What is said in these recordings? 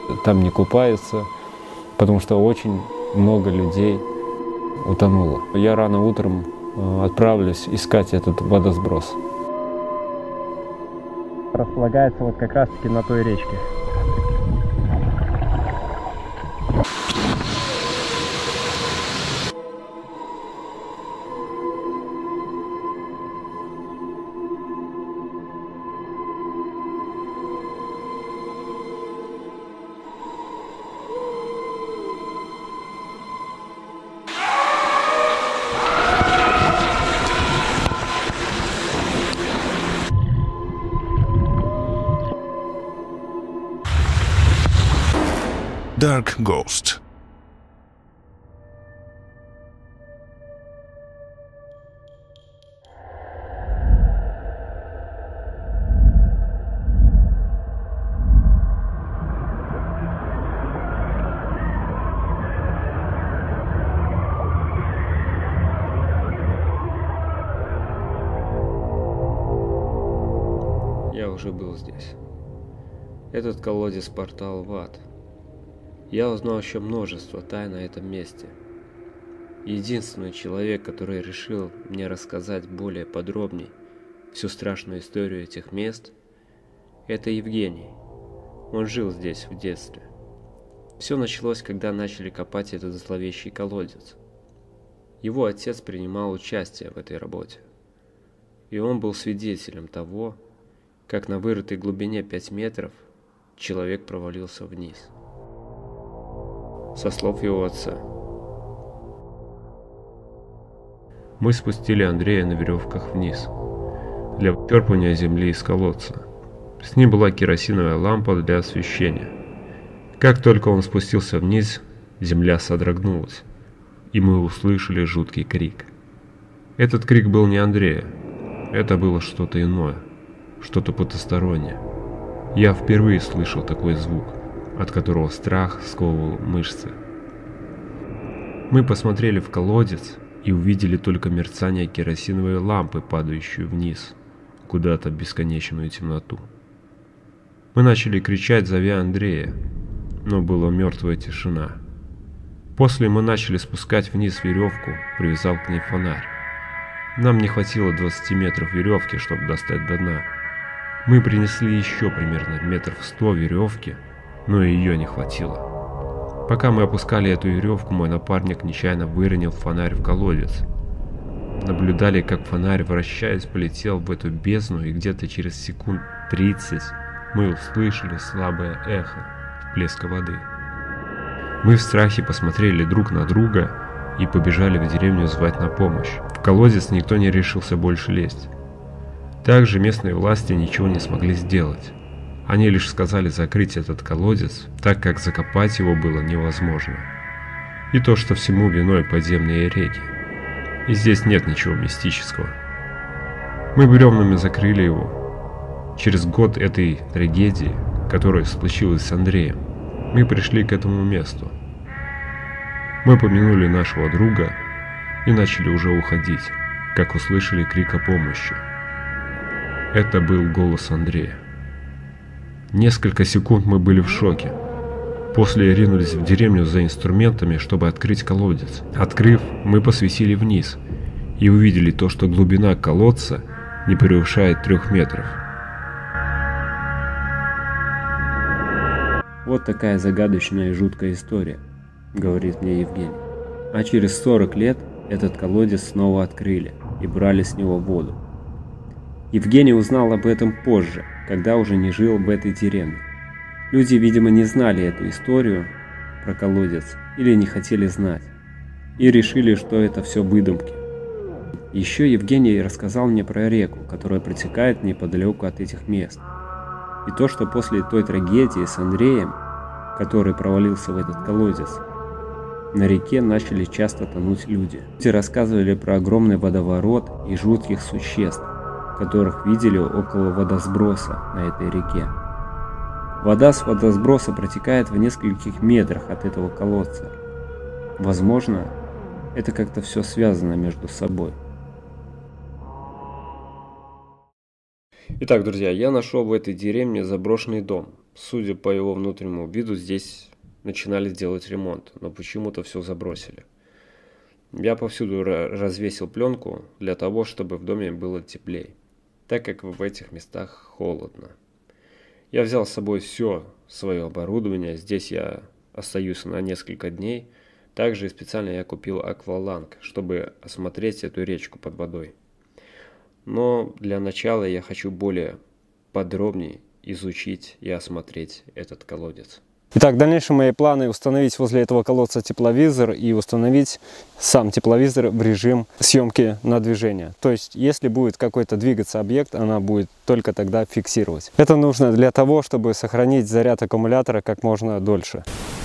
там не купаются, потому что очень много людей утонуло. Я рано утром отправлюсь искать этот водосброс. Располагается вот как раз таки на той речке. Dark Ghost. Я уже был здесь. Этот колодец — портал в ад. Я узнал еще множество тайн на этом месте. Единственный человек, который решил мне рассказать более подробней всю страшную историю этих мест, это Евгений. Он жил здесь в детстве. Все началось, когда начали копать этот зловещий колодец. Его отец принимал участие в этой работе. И он был свидетелем того, как на вырытой глубине 5 метров человек провалился вниз. Со слов его отца. Мы спустили Андрея на веревках вниз, для вычерпывания земли из колодца. С ним была керосиновая лампа для освещения. Как только он спустился вниз, земля содрогнулась, и мы услышали жуткий крик. Этот крик был не Андрея, это было что-то иное, что-то потустороннее. Я впервые слышал такой звук, от которого страх сковывал мышцы. Мы посмотрели в колодец и увидели только мерцание керосиновой лампы, падающую вниз, куда-то в бесконечную темноту. Мы начали кричать, зовя Андрея, но была мертвая тишина. После мы начали спускать вниз веревку, привязав к ней фонарь. Нам не хватило 20 метров веревки, чтобы достать до дна. Мы принесли еще примерно метров 100 веревки, но ее не хватило. Пока мы опускали эту веревку, мой напарник нечаянно выронил фонарь в колодец. Наблюдали, как фонарь, вращаясь, полетел в эту бездну, и где-то через секунд 30 мы услышали слабое эхо всплеска воды. Мы в страхе посмотрели друг на друга и побежали в деревню звать на помощь. В колодец никто не решился больше лезть. Также местные власти ничего не смогли сделать. Они лишь сказали закрыть этот колодец, так как закопать его было невозможно. И то, что всему виной подземные реки. И здесь нет ничего мистического. Мы бревнами закрыли его. Через год этой трагедии, которая случилась с Андреем, мы пришли к этому месту. Мы помянули нашего друга и начали уже уходить, как услышали крик о помощи. Это был голос Андрея. Несколько секунд мы были в шоке. После ринулись в деревню за инструментами, чтобы открыть колодец. Открыв, мы посветили вниз и увидели то, что глубина колодца не превышает 3 метров. Вот такая загадочная и жуткая история, говорит мне Евгений. А через 40 лет этот колодец снова открыли и брали с него воду. Евгений узнал об этом позже, когда уже не жил в этой деревне. Люди, видимо, не знали эту историю про колодец или не хотели знать, и решили, что это все выдумки. Еще Евгений рассказал мне про реку, которая протекает неподалеку от этих мест. И то, что после той трагедии с Андреем, который провалился в этот колодец, на реке начали часто тонуть люди. Люди рассказывали про огромный водоворот и жутких существ, которых видели около водосброса на этой реке. Вода с водосброса протекает в нескольких метрах от этого колодца. Возможно, это как-то все связано между собой. Итак, друзья, я нашел в этой деревне заброшенный дом Судя по его внутреннему виду, здесь начинали делать ремонт, но почему-то все забросили. Я повсюду развесил пленку для того, чтобы в доме было теплее, так как в этих местах холодно. Я взял с собой все свое оборудование, здесь я остаюсь на несколько дней. Также специально я купил акваланг, чтобы осмотреть эту речку под водой. Но для начала я хочу более подробнее изучить и осмотреть этот колодец. Итак, дальнейшие мои планы установить возле этого колодца тепловизор и установить сам тепловизор в режим съемки на движение. То есть, если будет какой-то двигаться объект, она будет только тогда фиксировать. Это нужно для того, чтобы сохранить заряд аккумулятора как можно дольше.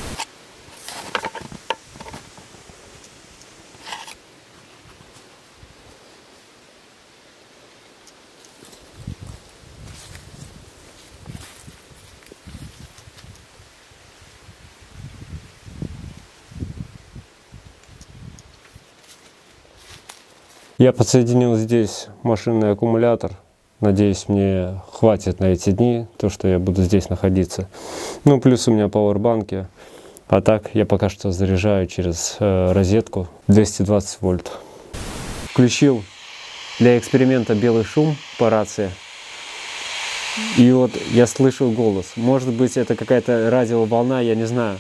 Я подсоединил здесь машинный аккумулятор. Надеюсь, мне хватит на эти дни, то, что я буду здесь находиться. Ну, плюс у меня пауэрбанки. А так, я пока что заряжаю через розетку 220 вольт. Включил для эксперимента белый шум по рации. И вот я слышу голос. Может быть, это какая-то радиоволна, я не знаю.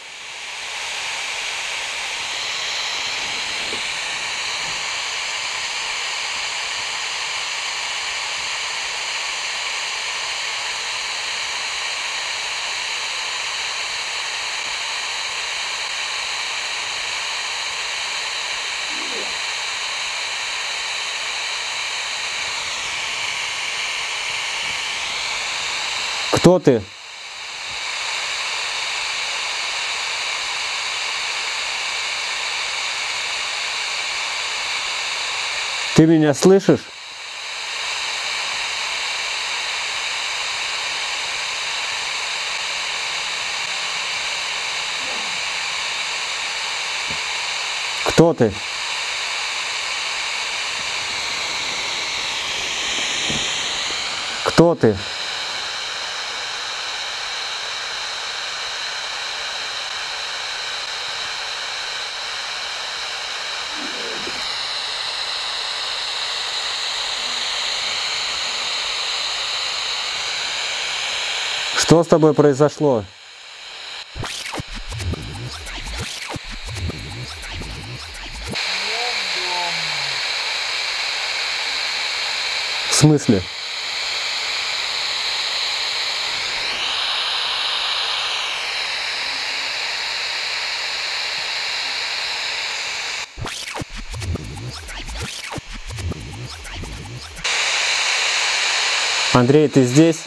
Кто ты? Ты меня слышишь? Кто ты? Кто ты? Что с тобой произошло? В смысле? Андрей, ты здесь?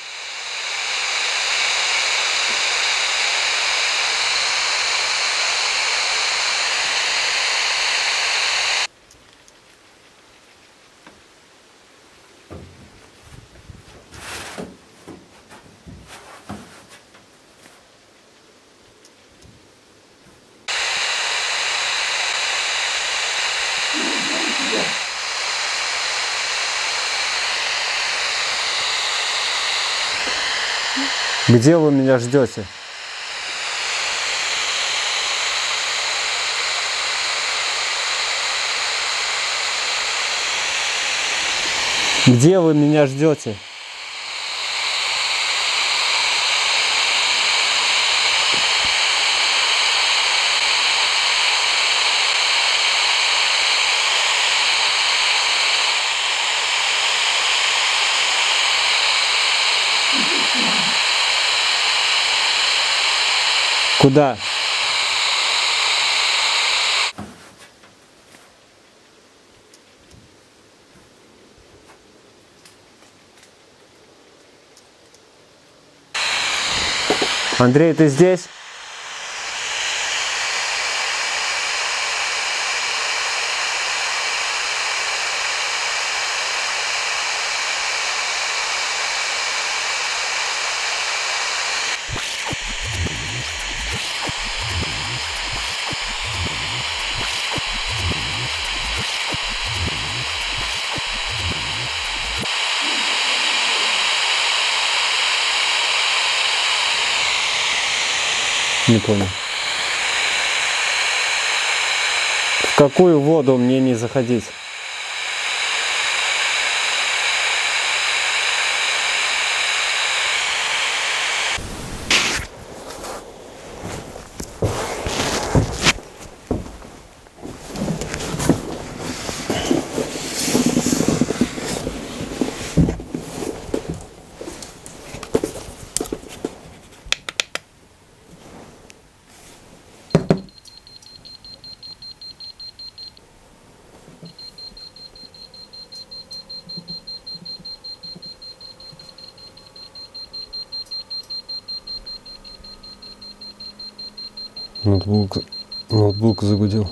Где вы меня ждете? Где вы меня ждете? Куда? Андрей, ты здесь? Не понял. В какую воду мне не заходить? Ноутбук загудел.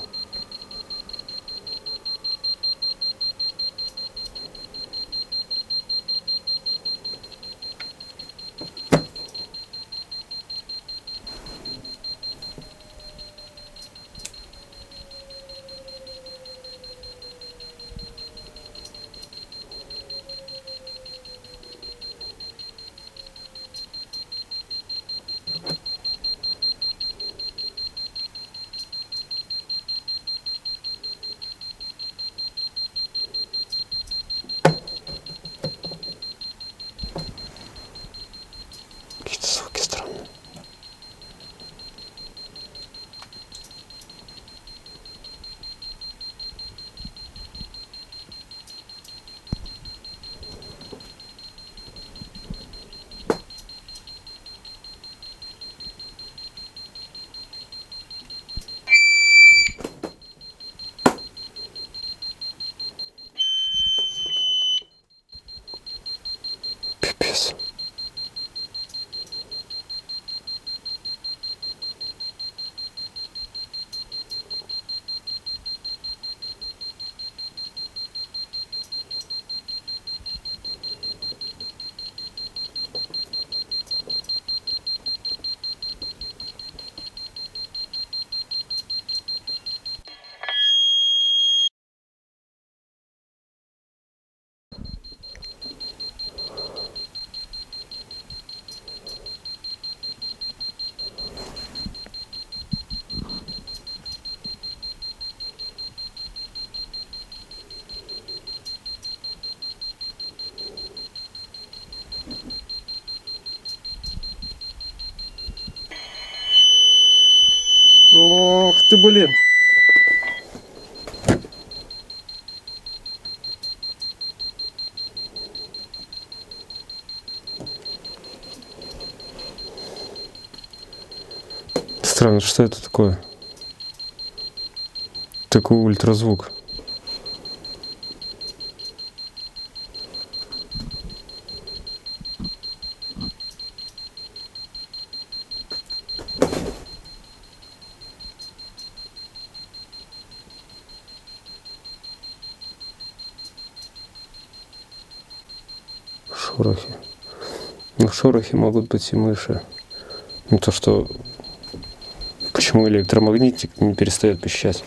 Какие-то звуки странные. Пипец. Ох ты, блин. Странно, что это такое? Такой ультразвук. Шорохи. Ну, шорохи могут быть и мыши. Ну, то, что... Почему электромагнитик не перестает пищать?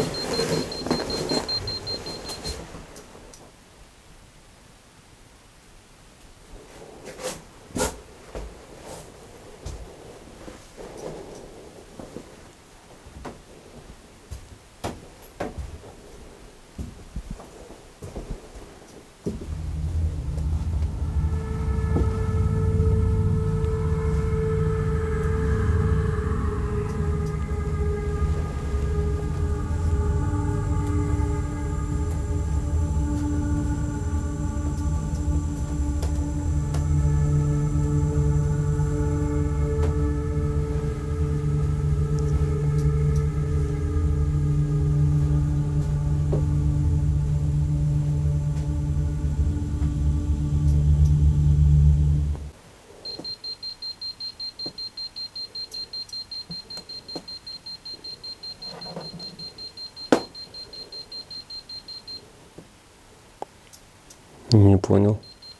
Не понял.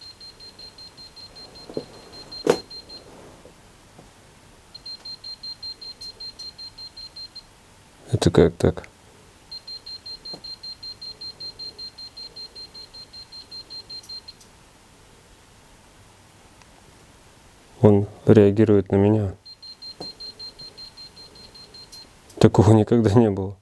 Это как так? Он реагирует на меня. Такого никогда не было.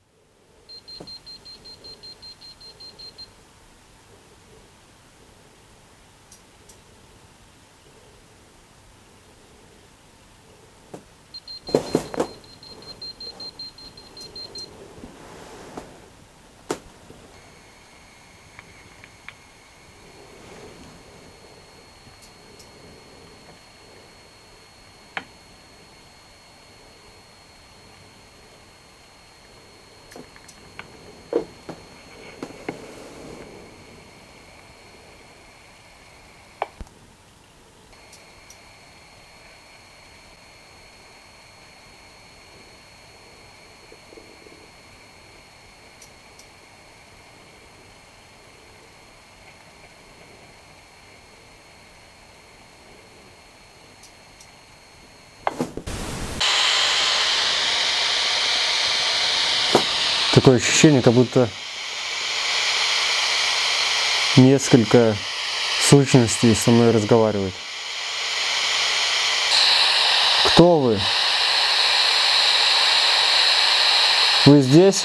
Такое ощущение, как будто несколько сущностей со мной разговаривают. Кто вы? Вы здесь?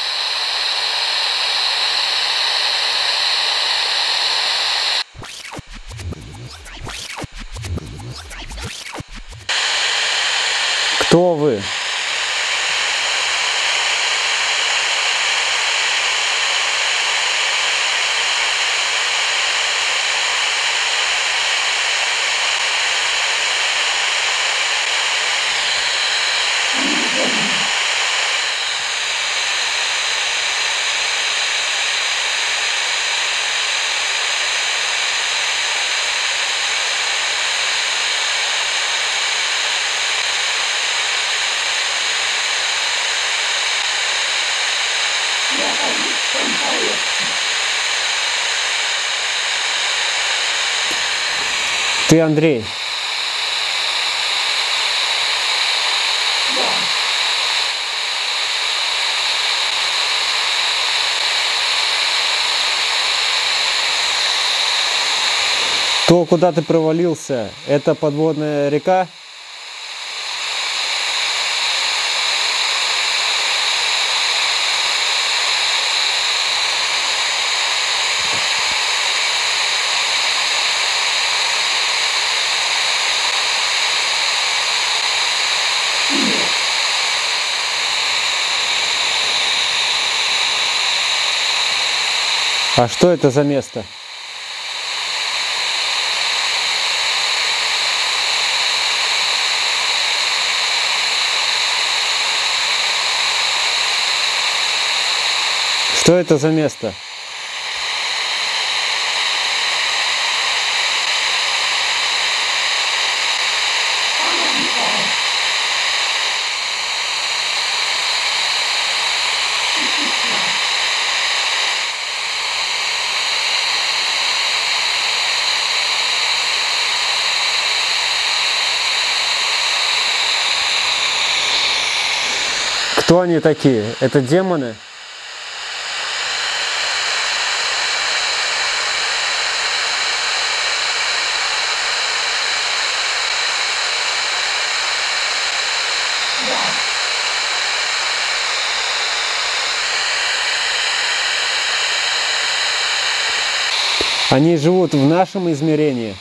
Кто вы? Ты Андрей? То, куда ты провалился, это подводная река? А что это за место? Что это за место? Кто они такие? Это демоны? Они живут в нашем измерении.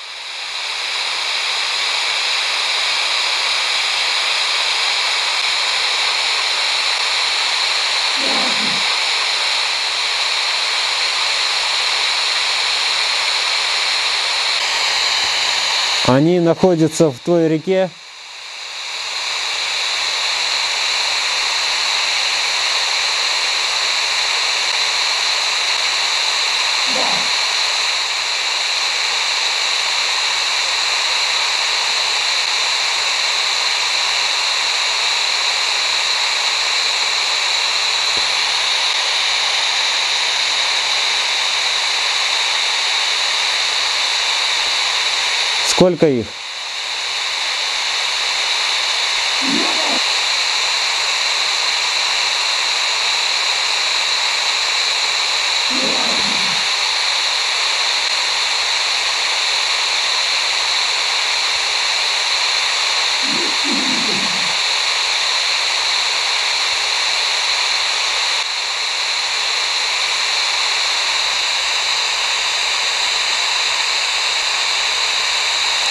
Они находятся в той реке. Сколько их?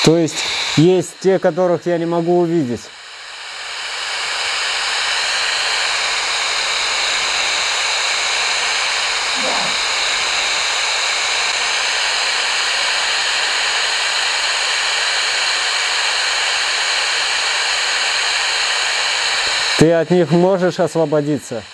То есть те, которых я не могу увидеть. Ты от них можешь освободиться?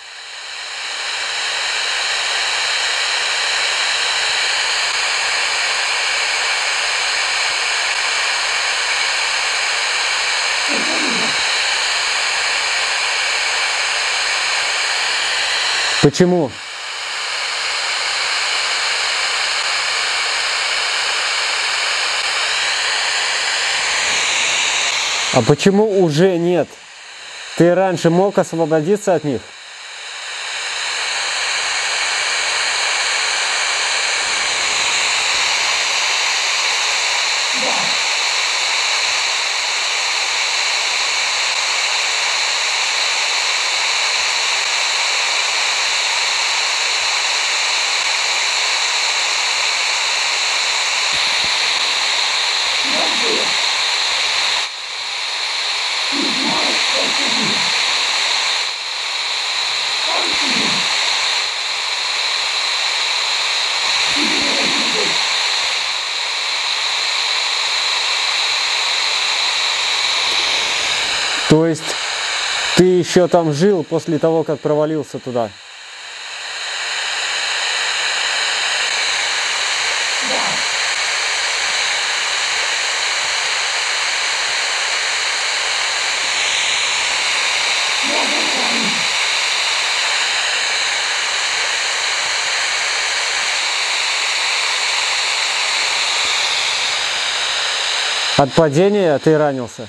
Почему? А почему уже нет? Ты раньше мог освободиться от них? То есть ты еще там жил после того, как провалился туда? От падения ты ранился?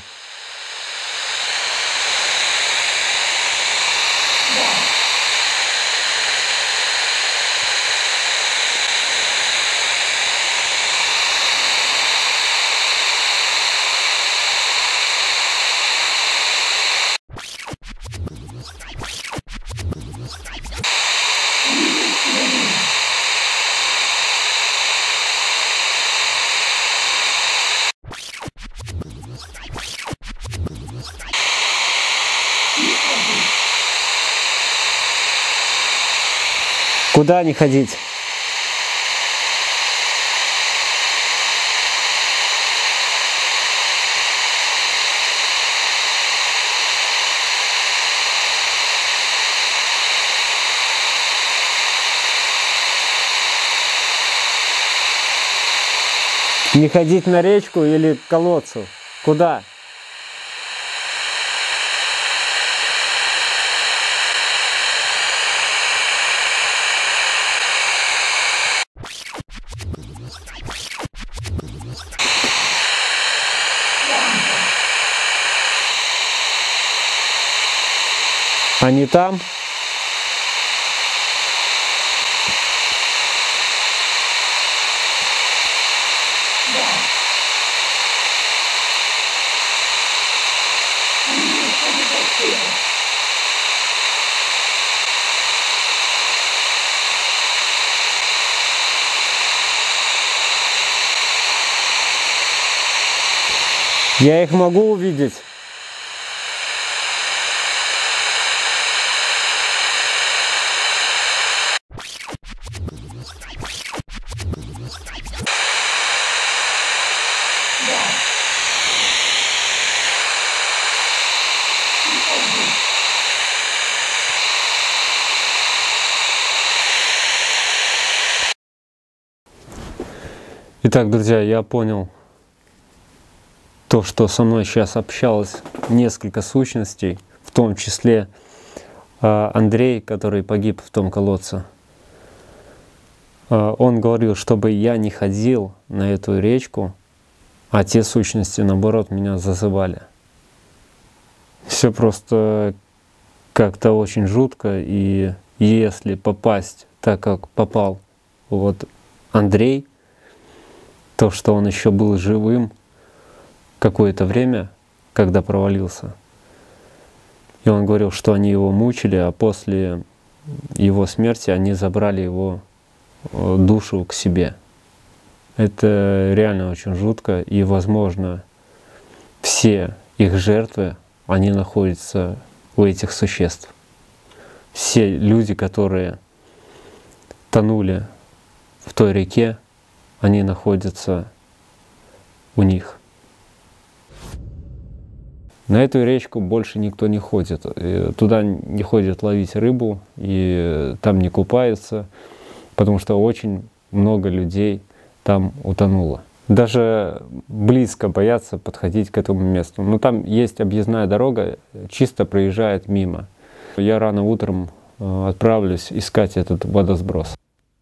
Куда не ходить? Не ходить на речку или к колодцу? Куда? Они там? Я их могу увидеть? Итак, друзья, я понял то, что со мной сейчас общалось несколько сущностей, в том числе Андрей, который погиб в том колодце. Он говорил, чтобы я не ходил на эту речку, а те сущности, наоборот, меня зазывали. Все просто как-то очень жутко, и если попасть так, как попал вот Андрей, то, что он еще был живым какое-то время, когда провалился. И он говорил, что они его мучили, а после его смерти они забрали его душу к себе. Это реально очень жутко, и, возможно, все их жертвы, они находятся у этих существ. Все люди, которые тонули в той реке, они находятся у них. На эту речку больше никто не ходит. Туда не ходят ловить рыбу, и там не купаются, потому что очень много людей там утонуло. Даже близко боятся подходить к этому месту. Но там есть объездная дорога, чисто проезжает мимо. Я рано утром отправлюсь искать этот водосброс.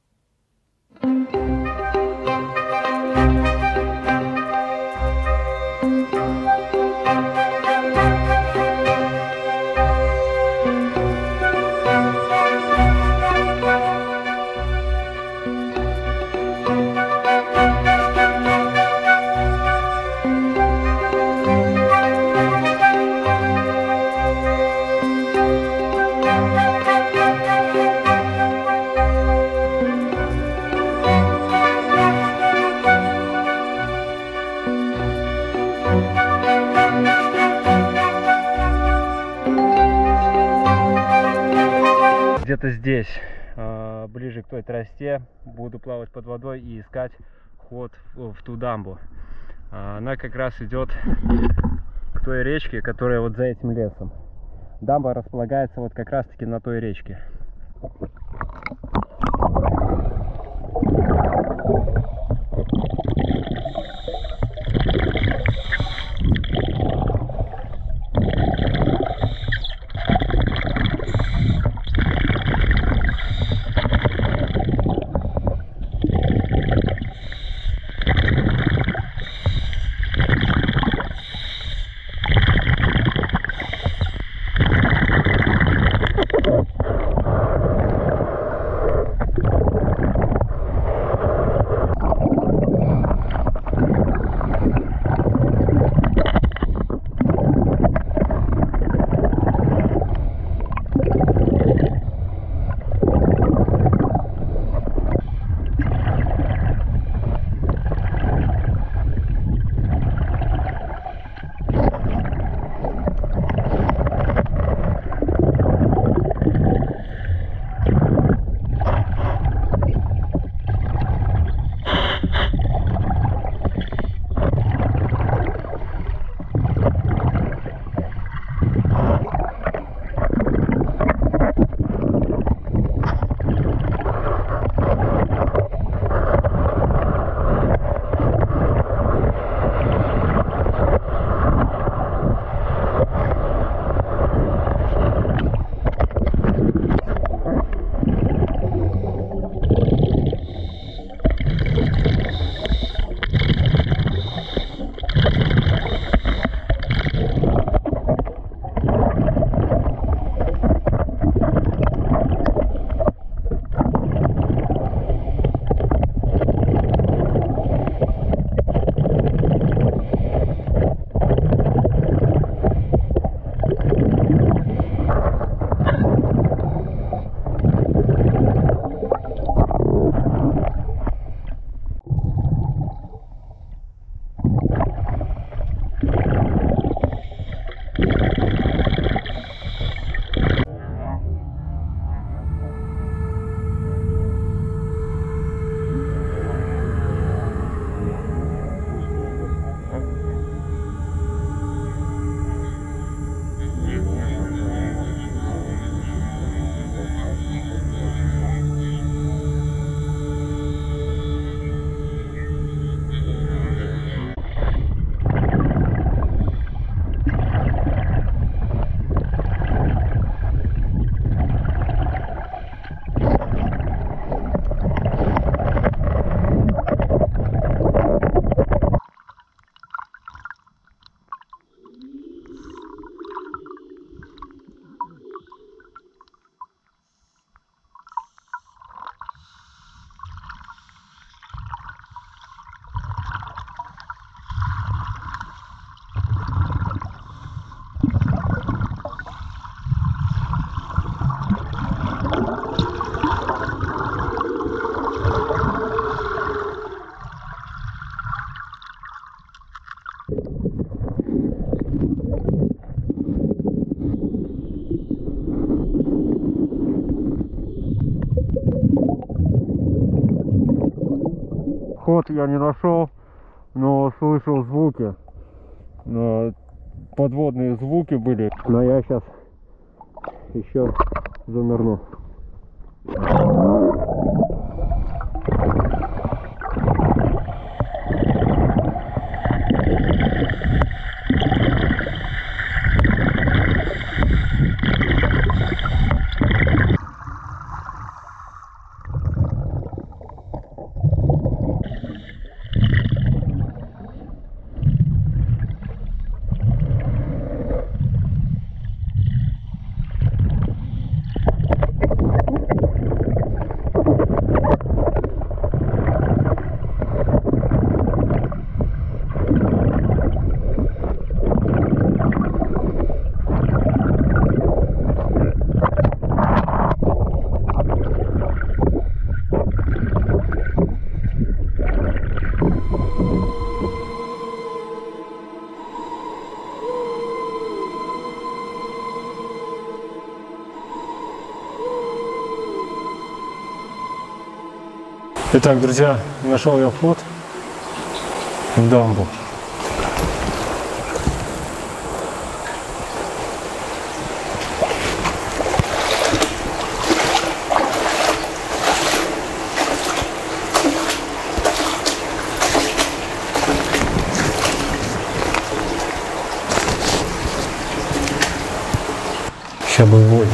Где-то здесь, ближе к той трассе, буду плавать под водой и искать ход в ту дамбу. Она как раз идет к той речке, которая вот за этим лесом. Дамба располагается вот как раз таки на той речке. вход я не нашел, но слышал звуки. Подводные звуки были. Но я сейчас еще занырну. Итак, друзья, нашел я вход в дамбу. Сейчас бы вой.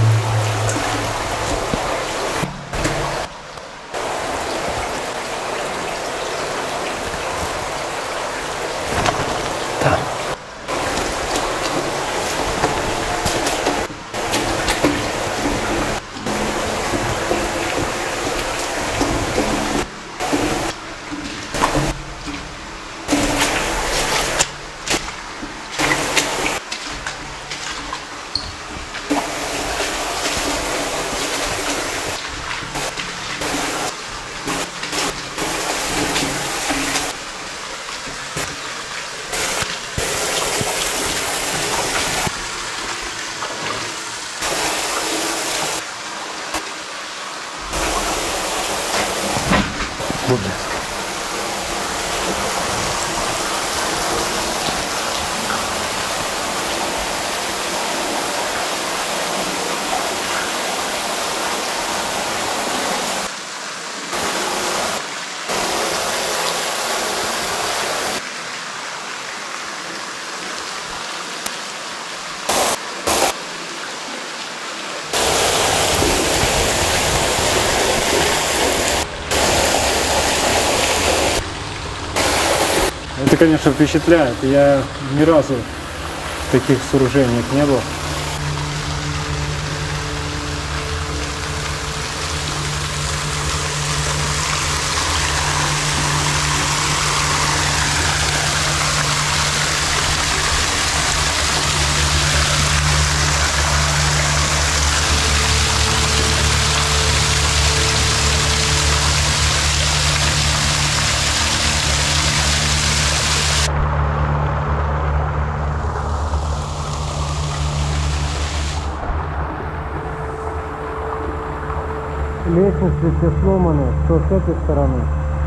Это, конечно, впечатляет. Я ни разу в таких сооружениях не был. Лестницы все сломаны, что с этой стороны.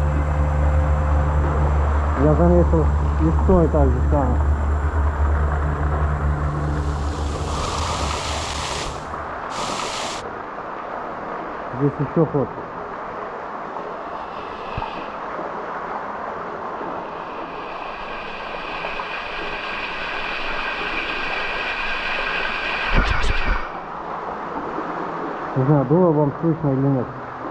Я заметил и с той так же самое. Здесь еще ход. Не знаю, было вам слышно или нет.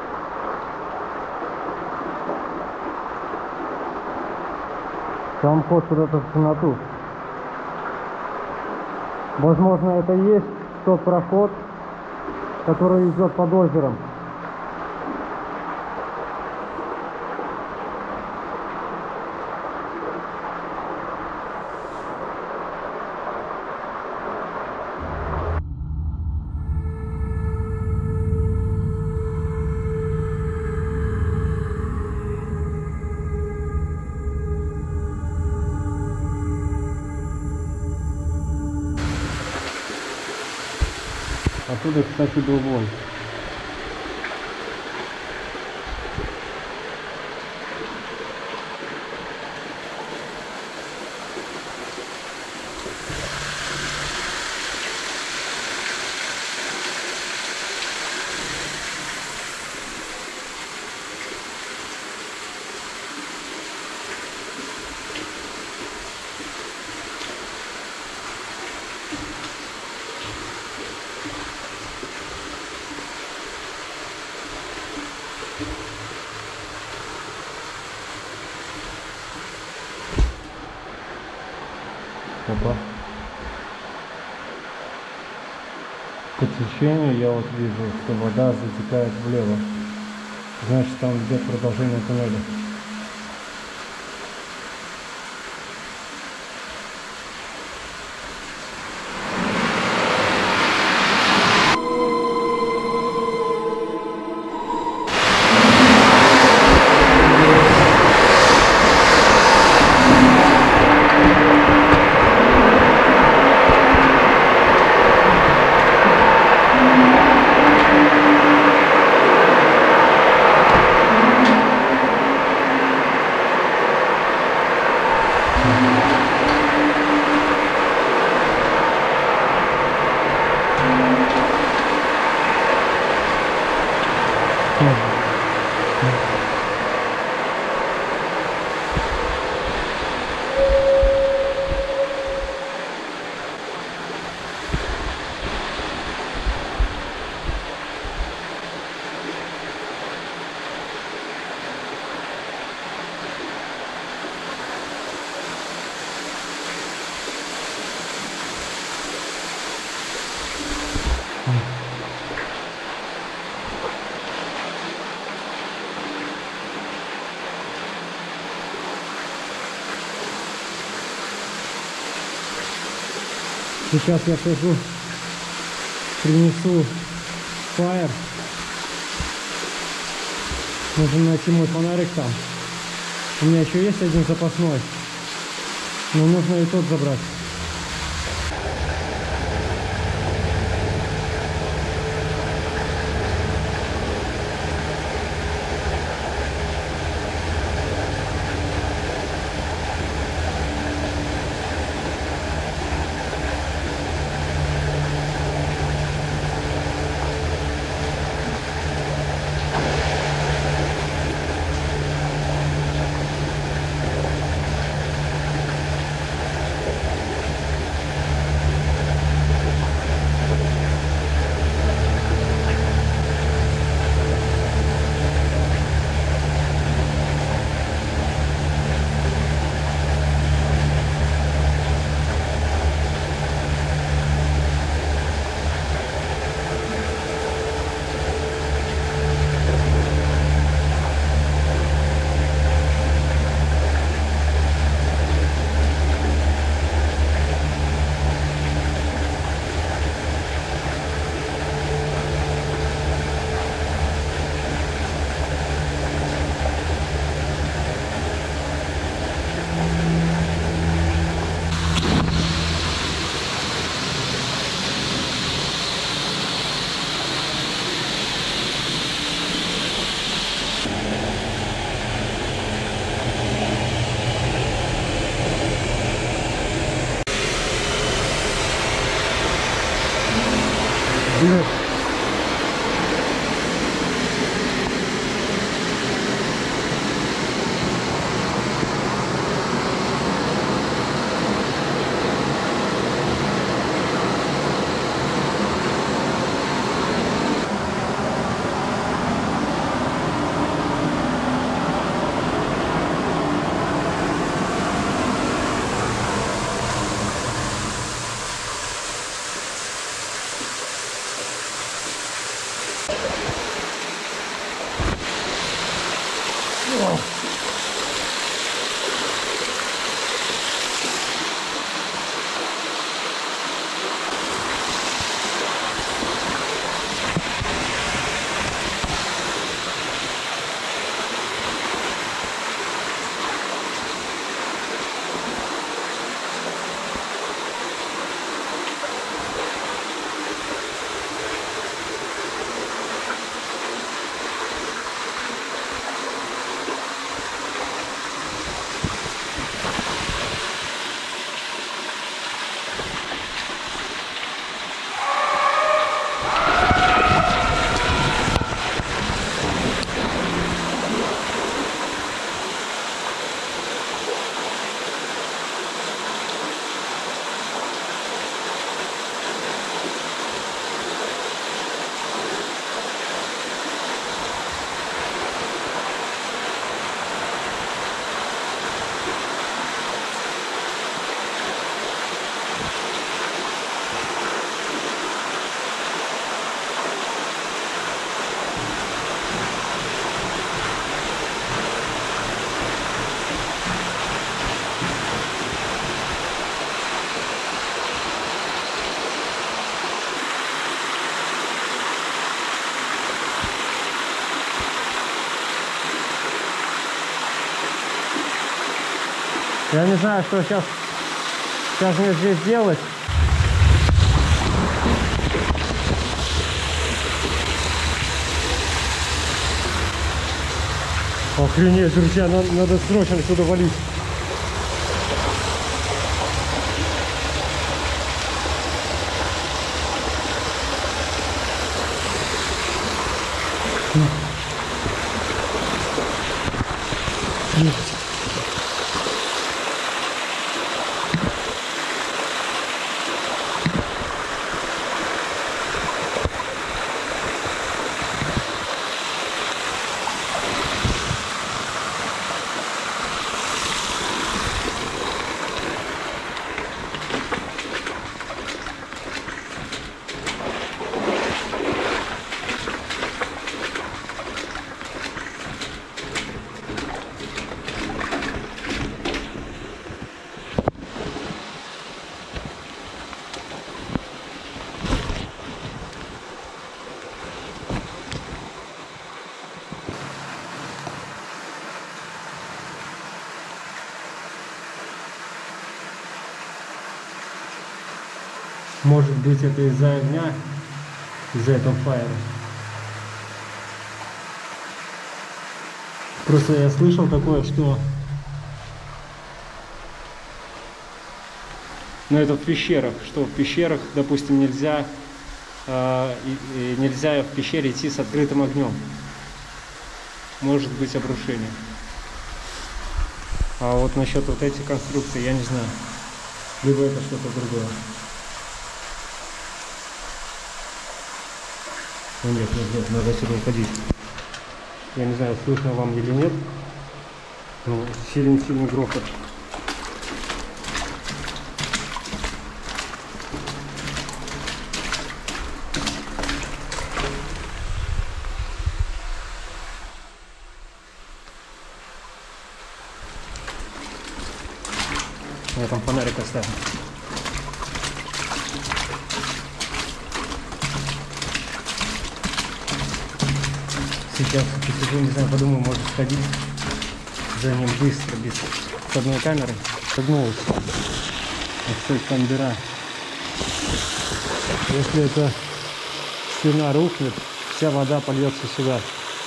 Там ход куда-то в темноту. Возможно, это и есть тот проход, который идет под озером. Оттуда, кстати, был вой. Опа. По течению я вот вижу, что вода затекает влево. Значит, там идет продолжение туннеля. Сейчас я пойду, принесу фаер. Нужно найти мой фонарик там. У меня еще есть один запасной, но нужно и тот забрать. Я не знаю, что сейчас мне здесь делать. Охренеть, друзья, надо срочно сюда валить. Может быть, это из-за огня, из-за этого фаера. Просто я слышал такое, что... Ну, это в пещерах, что в пещерах, допустим, нельзя в пещере идти с открытым огнем. Может быть обрушение. А вот насчет вот этих конструкций я не знаю. Либо это что-то другое. Ну, нет, надо отсюда уходить. Я не знаю, слышно вам или нет, но сильный грохот. Я там фонарик оставил. Сейчас посижу, не знаю, подумаю, может сходить за ним быстро, без с одной камерой. Согнулась. Вот там дыра. Если эта стена рухнет, вся вода польется сюда.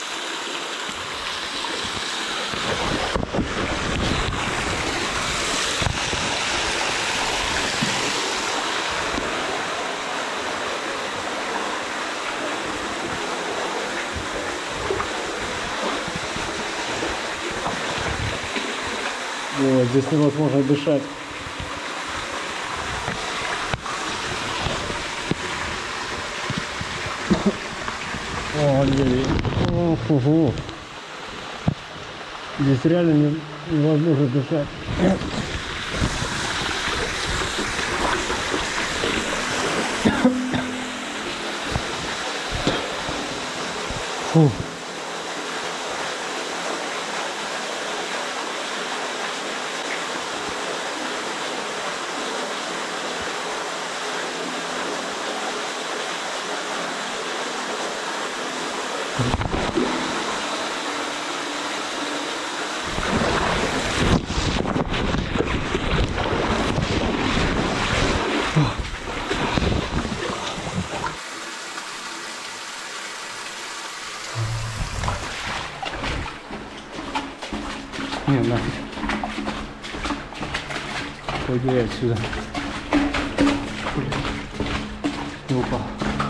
Вот, здесь невозможно дышать. Ой, здесь реально невозможно дышать. Фу. Не, нафиг. Пойду я отсюда. Не упал.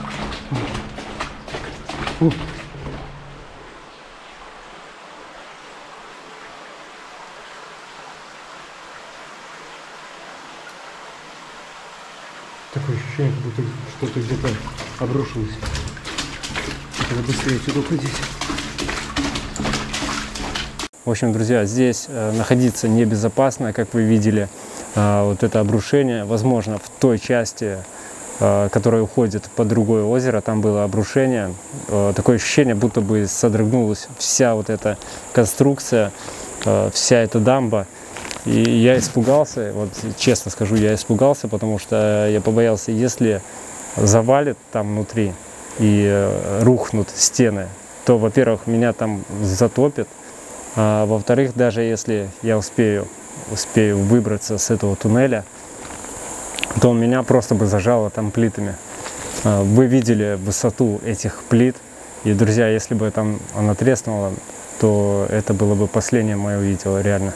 Такое ощущение, как будто что-то где-то обрушилось. Надо быстрее отсюда уходить. В общем, друзья, здесь находиться небезопасно, как вы видели, вот это обрушение, возможно, в той части, которая уходит под другое озеро, там было обрушение, такое ощущение, будто бы содрогнулась вся вот эта конструкция, вся эта дамба, и я испугался, вот честно скажу, я испугался, потому что я побоялся, если завалит там внутри и рухнут стены, то, во-первых, меня там затопит, а во-вторых, даже если я успею успею выбраться с этого туннеля, то меня просто бы зажало там плитами. Вы видели высоту этих плит, и, друзья, если бы там она треснула, то это было бы последнее мое видео, реально.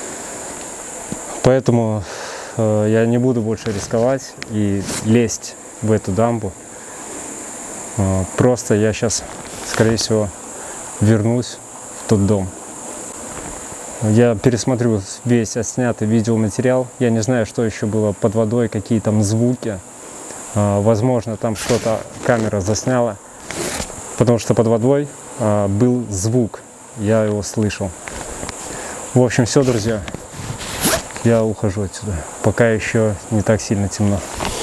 Поэтому я не буду больше рисковать и лезть в эту дамбу. Просто я сейчас, скорее всего, вернусь в тот дом. Я пересмотрю весь отснятый видеоматериал. Я не знаю, что еще было под водой, какие там звуки. Возможно, там что-то камера засняла, потому что под водой был звук. Я его слышал. В общем, все, друзья. Я ухожу отсюда, пока еще не так сильно темно.